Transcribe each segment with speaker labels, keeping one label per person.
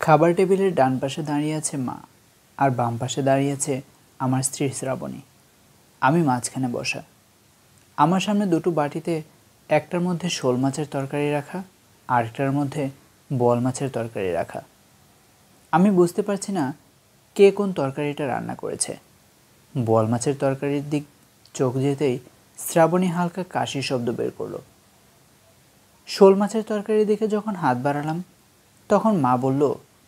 Speaker 1: খাবার টেবিলের ডান পাশে দাঁড়িয়ে আছে মা, আর বাম পাশে দাঁড়িয়ে আছে আমার স্ত্রী শ্রাবণী। আমি মাঝখানে বসা। আমার সামনে দুটো বাটিতে একটার মধ্যে শোল মাছের তরকারি রাখা, আরেকটার মধ্যে বোয়াল মাছের তরকারি রাখা। আমি বুঝতে পারছি না কে কোন তরকারিটা রান্না করেছে। বোয়াল মাছের তরকারির দিক চোখ যেতেই শ্রাবণী হালকা কাশির শব্দ বের করলো। শোল মাছের তরকারির দিকে যখন হাত বাড়ালাম তখন মা বলল,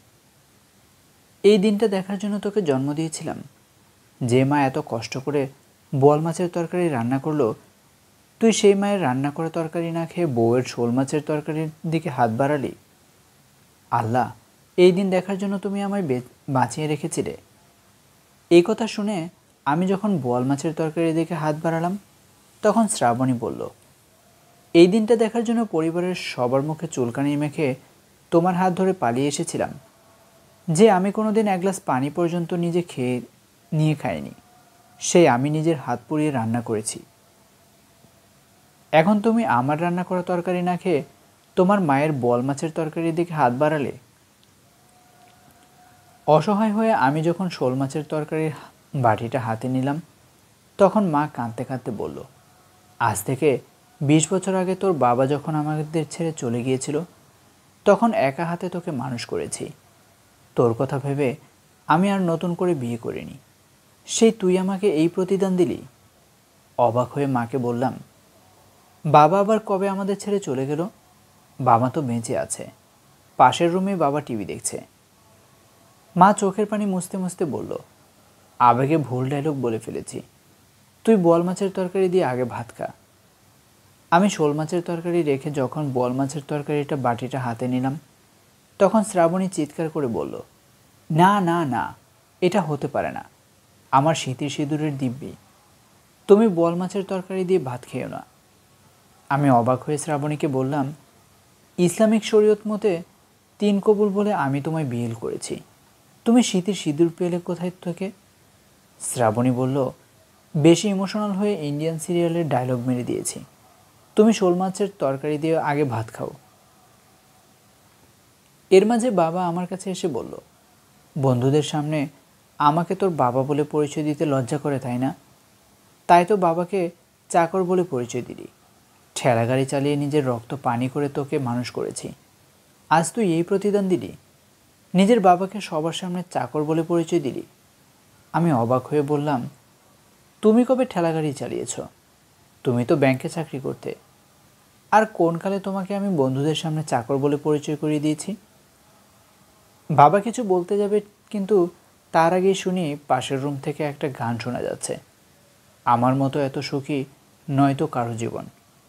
Speaker 1: এই দিনটা দেখার জন্য তোকে জন্ম দিয়েছিলাম। যে মা এত কষ্ট করে বোয়াল মাছের তরকারি রান্না করলো, তুই সেই মায়ের রান্না করা তরকারি না খেয়ে বউয়ের শোল মাছের তরকারির দিকে হাত বাড়ালি। আল্লাহ, এই দিন দেখার জন্য তুমি আমায় বাঁচিয়ে রেখেছিলে। এই কথা শুনে আমি যখন বোয়াল মাছের তরকারির দিকে হাত বাড়ালাম তখন শ্রাবণী বলল, এই দিনটা দেখার জন্য পরিবারের সবার মুখে চুলকানি মেখে তোমার হাত ধরে পালিয়ে এসেছিলাম। যে আমি কোনোদিন এক গ্লাস পানি পর্যন্ত নিজে নিয়ে খাইনি, সেই আমি নিজের হাত পুড়িয়ে রান্না করেছি। এখন তুমি আমার রান্না করা তরকারি না খেয়ে তোমার মায়ের বোয়াল মাছের তরকারির দিকে হাত বাড়ালে। অসহায় হয়ে আমি যখন শোল মাছের তরকারির বাটিটা হাতে নিলাম তখন মা কাঁদতে কাঁদতে বলল, আজ থেকে 20 বছর আগে তোর বাবা যখন আমাদের ছেড়ে চলে গিয়েছিল তখন একা হাতে তোকে মানুষ করেছি। তোর কথা ভেবে আমি আর নতুন করে বিয়ে করিনি, সেই তুই আমাকে এই প্রতিদান দিলি। অবাক হয়ে মাকে বললাম, বাবা আবার কবে আমাদের ছেড়ে চলে গেল? বাবা তো বেঁচে আছে, পাশের রুমে বাবা টিভি দেখছে। মা চোখের পানি মুছতে মুছতে বলল, আবেগে ভুল ডায়লগ বলে ফেলেছি, তুই বোয়াল মাছের তরকারি দিয়ে আগে ভাত খা। আমি শোল মাছের তরকারি রেখে যখন বোয়াল মাছের তরকারিটা বাটিটা হাতে নিলাম তখন শ্রাবণী চিৎকার করে বলল, না না না, এটা হতে পারে না, আমার শীতের সিঁদুরের দিব্যি, তুমি বোয়াল মাছের তরকারি দিয়ে ভাত খেও না। আমি অবাক হয়ে শ্রাবণীকে বললাম, ইসলামিক শরীয়ত মতে 3 কবুল বলে আমি তোমায় বিয়ে করেছি, তুমি শীতের সিঁদুর পেলে কোথায় থেকে? শ্রাবণী বলল, বেশি ইমোশনাল হয়ে ইন্ডিয়ান সিরিয়ালের ডায়লগ মেরে দিয়েছি, তুমি শোল মাছের তরকারি দিয়ে আগে ভাত খাও। এর মাঝে বাবা আমার কাছে এসে বলল, বন্ধুদের সামনে আমাকে তোর বাবা বলে পরিচয় দিতে লজ্জা করে, তাই না? তাই তো বাবাকে চাকর বলে পরিচয় দিলি। ঠেলা গাড়ি চালিয়ে নিজের রক্ত পানি করে তোকে মানুষ করেছি, আজ তুই এই প্রতিদান দিলি? নিজের বাবাকে সবার সামনে চাকর বলে পরিচয় দিলি। আমি অবাক হয়ে বললাম, তুমি কবে ঠেলা গাড়ি চালিয়েছ? তুমি তো ব্যাংকে চাকরি করতে, আর কোন কালে তোমাকে আমি বন্ধুদের সামনে চাকর বলে পরিচয় করিয়ে দিয়েছি? বাবা কিছু বলতে যাবে, কিন্তু তার আগেই শুনি পাশের রুম থেকে একটা গান শোনা যাচ্ছে, আমার মতো এত সুখী নয়তো কারো জীবন।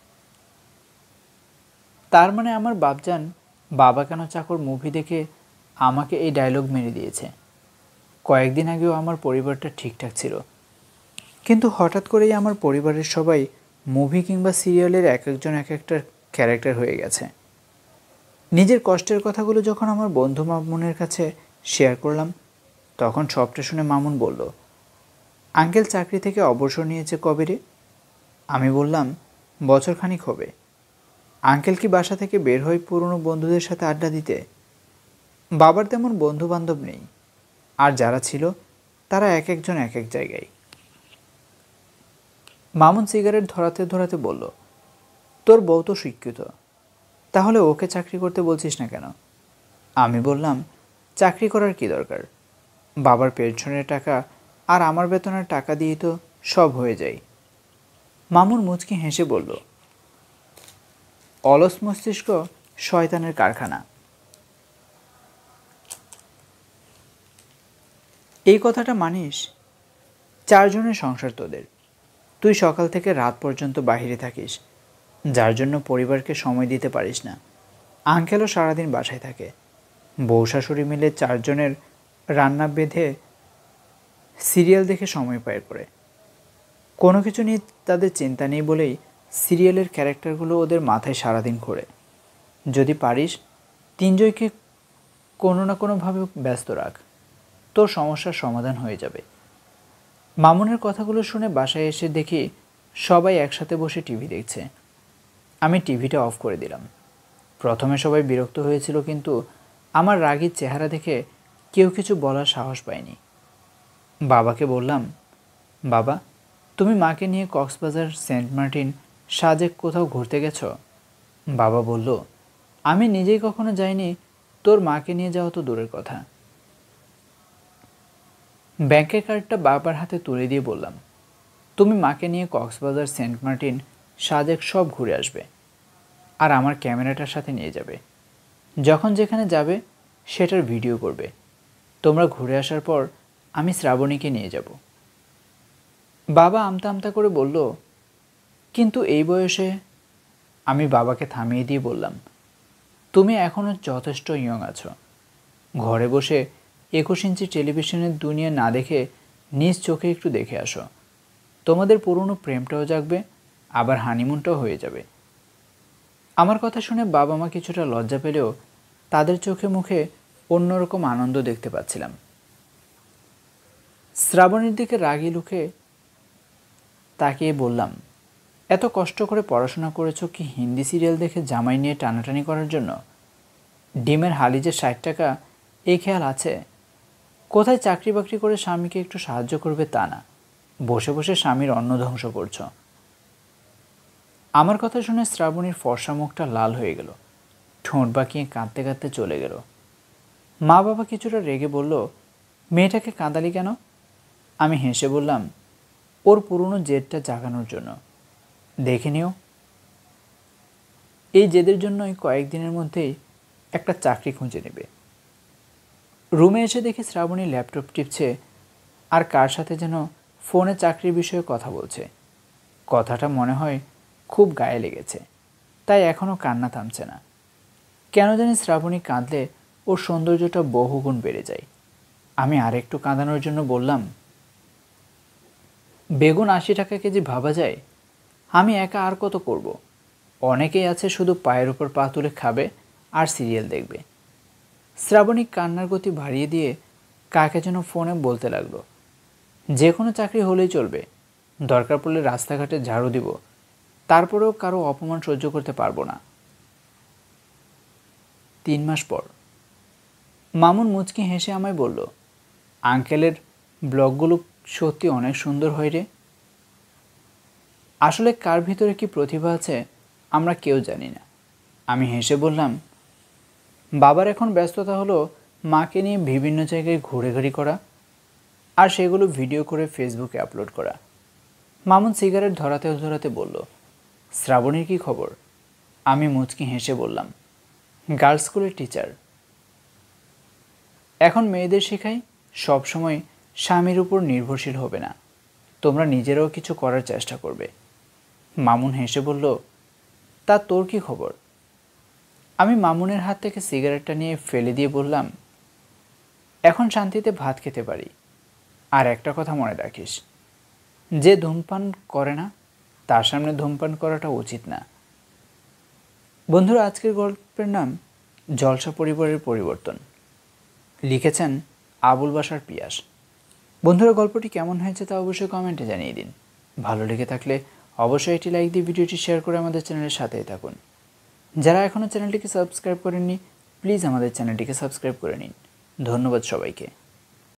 Speaker 1: তার মানে আমার বাপজান বাবা কেন চাকর মুভি দেখে আমাকে এই ডায়লগ মেরে দিয়েছে। কয়েকদিন আগেও আমার পরিবারটা ঠিকঠাক ছিল, কিন্তু হঠাৎ করেই আমার পরিবারের সবাই মুভি কিংবা সিরিয়ালের এক একজন এক একটা ক্যারেক্টার হয়ে গেছে। নিজের কষ্টের কথাগুলো যখন আমার বন্ধু মামুনের কাছে শেয়ার করলাম তখন সবটা শুনে মামুন বলল, আঙ্কেল চাকরি থেকে অবসর নিয়েছে কবে রে? আমি বললাম, বছরখানিক হবে। আঙ্কেল কি বাসা থেকে বের হয় পুরনো বন্ধুদের সাথে আড্ডা দিতে? বাবার তেমন বন্ধু বান্ধব নেই, আর যারা ছিল তারা এক একজন এক এক জায়গায়। মামুন সিগারেট ধরাতে ধরাতে বলল, তোর বউ তো শিক্ষিত, তাহলে ওকে চাকরি করতে বলছিস না কেন? আমি বললাম, চাকরি করার কি দরকার, বাবার পেনশনের টাকা আর আমার বেতনের টাকা দিয়েই তো সব হয়ে যায়। মামুন মুচকি হেসে বলল, অলস মস্তিষ্ক শয়তানের কারখানা। এই কথাটা মানিস? 4 জনের সংসার তোদের, তুই সকাল থেকে রাত পর্যন্ত বাইরে থাকিস, যার জন্য পরিবারকে সময় দিতে পারিস না। আঙ্কেলও সারাদিন বাসায় থাকে, বউ শাশুড়ি মিলে 4 জনের রান্না বেঁধে সিরিয়াল দেখে সময় পার করে। কোনো কিছু নিয়ে তাদের চিন্তা নেই বলেই সিরিয়ালের ক্যারেক্টারগুলো ওদের মাথায় সারাদিন ঘোরে। যদি পারিস 3 জনকে কোনো না কোনোভাবে ব্যস্ত রাখ, তোর সমস্যার সমাধান হয়ে যাবে। মামুনের কথাগুলো শুনে বাসায় এসে দেখি সবাই একসাথে বসে টিভি দেখছে। আমি টিভিটা অফ করে দিলাম। প্রথমে সবাই বিরক্ত হয়েছিল, কিন্তু আমার রাগী চেহারা দেখে কেউ কিছু বলার সাহস পায়নি। বাবাকে বললাম, বাবা, তুমি মাকে নিয়ে কক্সবাজার, সেন্ট মার্টিন, সাজেক কোথাও ঘুরতে গেছো? বাবা বলল, আমি নিজেই কখনো যাইনি, তোর মাকে নিয়ে যাওয়া তো দূরের কথা। ব্যাংকের কার্ডটা বাবার হাতে তুলে দিয়ে বললাম, তুমি মাকে নিয়ে কক্সবাজার, সেন্ট মার্টিন, সাজেক সব ঘুরে আসবে, আর আমার ক্যামেরাটার সাথে নিয়ে যাবে। যখন যেখানে যাবে সেটার ভিডিও করবে। তোমরা ঘুরে আসার পর আমি শ্রাবণীকে নিয়ে যাব। বাবা আমতা আমতা করে বলল, কিন্তু এই বয়সে? আমি বাবাকে থামিয়ে দিয়ে বললাম, তুমি এখনও যথেষ্ট ইয়ং আছো। ঘরে বসে 21 ইঞ্চি টেলিভিশনের দুনিয়া না দেখে নিজ চোখে একটু দেখে আসো। তোমাদের পুরনো প্রেমটাও জাগবে, আবার হানিমুনটাও হয়ে যাবে। আমার কথা শুনে বাবা মা কিছুটা লজ্জা পেলেও তাদের চোখে মুখে অন্যরকম আনন্দ দেখতে পাচ্ছিলাম। শ্রাবণীর দিকে রাগী লুকে তাকিয়ে বললাম, এত কষ্ট করে পড়াশোনা করেছো কি হিন্দি সিরিয়াল দেখে জামাই নিয়ে টানাটানি করার জন্য? ডিমের হালি যে 60 টাকা, এই খেয়াল আছে? কোথায় চাকরি বাকরি করে স্বামীকে একটু সাহায্য করবে তা না, বসে বসে স্বামীর অন্ন ধ্বংস করছো। আমার কথা শুনে শ্রাবণীর ফর্সা মুখটা লাল হয়ে গেল, ঠোঁট বাঁকিয়ে কাঁদতে কাঁদতে চলে গেল। মা বাবা কিছুটা রেগে বলল, মেয়েটাকে কাঁদালি কেন? আমি হেসে বললাম, ওর পুরনো জেদটা জাগানোর জন্য। দেখে নিও, এই জেদের জন্যই কয়েকদিনের মধ্যেই একটা চাকরি খুঁজে নেবে। রুমে এসে দেখি শ্রাবণী ল্যাপটপ টিপছে আর কার সাথে যেন ফোনে চাকরির বিষয়ে কথা বলছে। কথাটা মনে হয় খুব গায়ে লেগেছে, তাই এখনও কান্না থামছে না। কেন জানি শ্রাবণী কাঁদলে ওর সৌন্দর্যটা বহুগুণ বেড়ে যায়। আমি আরেকটু কাঁদানোর জন্য বললাম, বেগুন 80 টাকা কেজি ভাবা যায়? আমি একা আর কত করব? অনেকেই আছে শুধু পায়ের উপর পা তুলে খাবে আর সিরিয়াল দেখবে। শ্রাবণী কান্নার গতি বাড়িয়ে দিয়ে কাকে যেন ফোনে বলতে লাগলো, যে কোনো চাকরি হলেই চলবে, দরকার পড়লে রাস্তাঘাটে ঝাড়ু দিব, তারপরেও কারো অপমান সহ্য করতে পারবো না। 3 মাস পর মামুন মুচকি হেসে আমায় বলল, আঙ্কেলের ব্লগগুলো সত্যি অনেক সুন্দর হয় রে। আসলে কার ভিতরে কি প্রতিভা আছে আমরা কেউ জানি না। আমি হেসে বললাম, বাবার এখন ব্যস্ততা হলো মাকে নিয়ে বিভিন্ন জায়গায় ঘুরেঘুরি করা আর সেগুলো ভিডিও করে ফেসবুকে আপলোড করা। মামুন সিগারেট ধরাতে ধরাতে বলল, শ্রাবণীর কি খবর? আমি মুচকি হেসে বললাম, গার্লস স্কুলের টিচার। এখন মেয়েদের শেখাই সবসময় স্বামীর উপর নির্ভরশীল হবে না, তোমরা নিজেরাও কিছু করার চেষ্টা করবে। মামুন হেসে বলল, তা তোর কি খবর? আমি মামুনের হাত থেকে সিগারেটটা নিয়ে ফেলে দিয়ে বললাম, এখন শান্তিতে ভাত খেতে পারি। আর একটা কথা মনে রাখিস, যে ধূমপান করে না তার সামনে ধূমপান করাটা উচিত না। বন্ধুরা, আজকের গল্পের নাম জলসা পরিবারের পরিবর্তন। লিখেছেন আবুল বাশার পিয়াস। বন্ধুরা, গল্পটি কেমন হয়েছে তা অবশ্যই কমেন্টে জানিয়ে দিন। ভালো লেগে থাকলে অবশ্যই একটি লাইক দিয়ে ভিডিওটি শেয়ার করে আমাদের চ্যানেলের সাথেই থাকুন। যারা এখনও চ্যানেলটিকে সাবস্ক্রাইব করেননি, প্লিজ আমাদের চ্যানেলটিকে সাবস্ক্রাইব করে নিন। ধন্যবাদ সবাইকে।